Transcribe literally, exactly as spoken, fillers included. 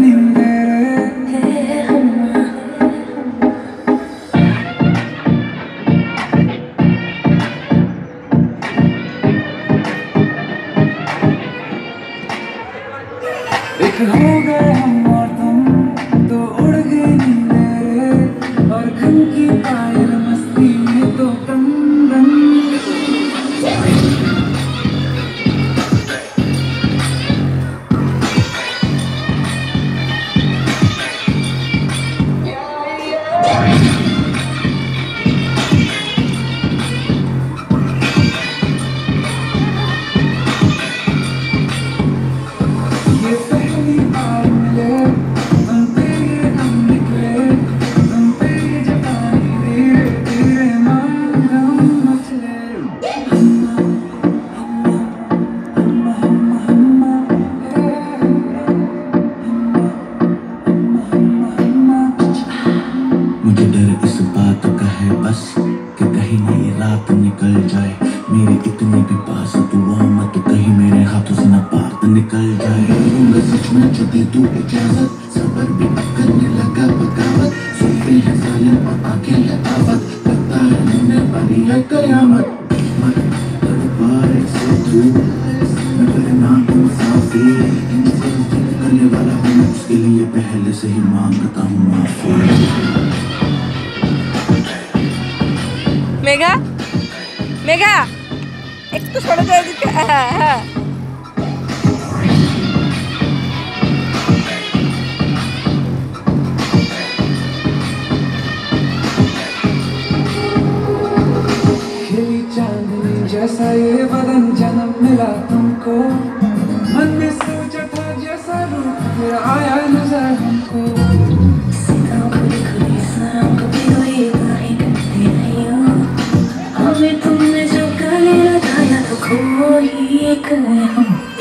एक हो गए हम और तुम तो उड़ गए नींदे और घन की पायल मस्ती में तो कम रंग मुझे डर इस बात का है बस कि कहीं ना ये रात निकल जाए मेरे इतने भी पास तू आ मत कहीं मेरे हाथों से ना बात निकल जाए। मैं सच में जो दे तू इजाजत सबर भी करने लगा बगावत सुनते हैं सालन और आंखें है आवत लगता है होने वाली है कयामत मत दरबार से तू मैं करना मुसाफिर इनसे करने वाला हूँ उसके लिए पहले से ही मांगता हूँ माफी। मेघा मेघा একটু সরে যাও দিকে হ্যাঁ হ্যাঁ खिली चांदनी जैसा ये बदन जन्म मिला तुमको मन में सोचा था जैसा रूप फिर आया नजर हमको तुमने जो गले लगाया तो खोई एक हम